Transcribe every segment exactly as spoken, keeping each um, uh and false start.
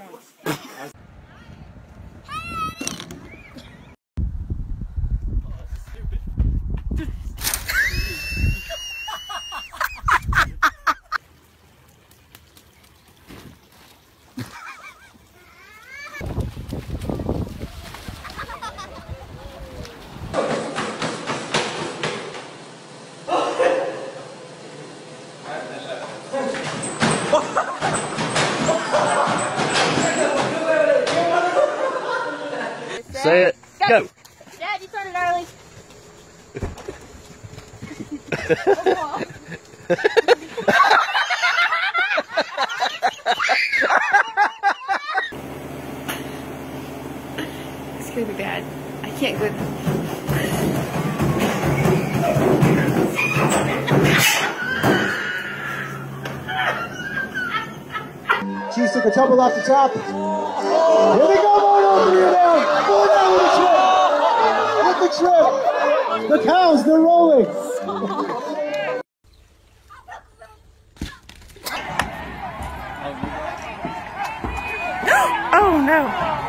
Say it. Go. Go. Dad, you started early. It's gonna be bad. I can't go. Cheese took a tumble off the top. Here they go, Mono, three down. Four down with the trip. With the trip. The cows, they're rolling. Oh no.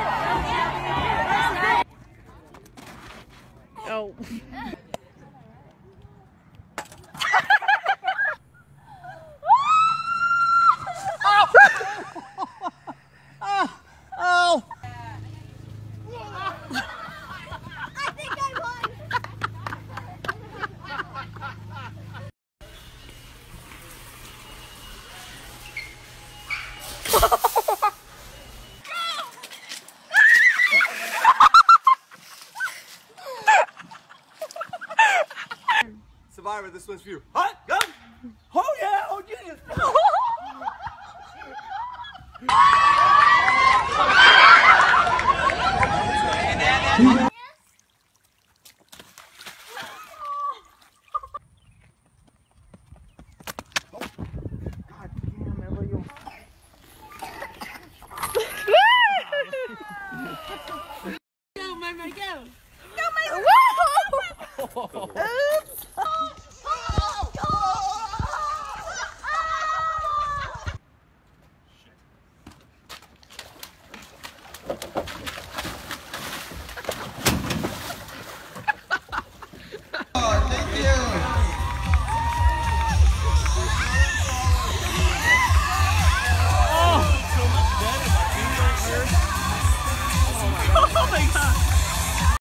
Oh. Oh. I think I won. Survivor, this one's for you. Hot gun! Oh yeah! Oh genius! Go, Mama, go. Go, Mama. Oops.